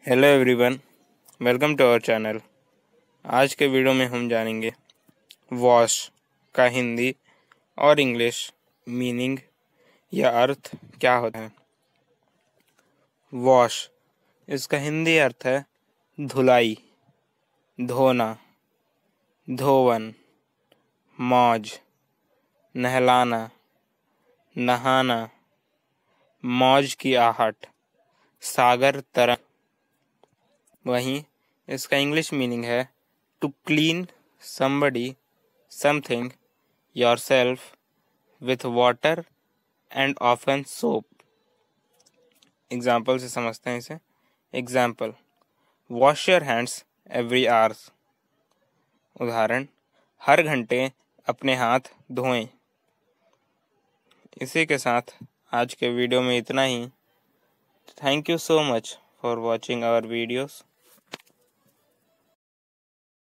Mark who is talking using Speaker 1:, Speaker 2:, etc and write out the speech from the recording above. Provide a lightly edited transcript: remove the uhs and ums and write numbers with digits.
Speaker 1: Hello everyone, welcome to our channel. आज के video में हम जानेंगे वॉश का हिंदी और इंग्लिश मीनिंग या अर्थ क्या होता है। वॉश, इसका हिंदी अर्थ है धुलाई, धोना, धोवन, मौज, नहलाना, नहाना, मौज की आहट, सागर तरंग। वहीं इसका इंग्लिश मीनिंग है to clean somebody, something, yourself with water and often soap. Example से समझते हैं इसे। Example, wash your hands every hours. उदाहरण, हर घंटे अपने हाथ धोएं। इसी के साथ आज के वीडियो में इतना ही। Thank you so much for watching our videos.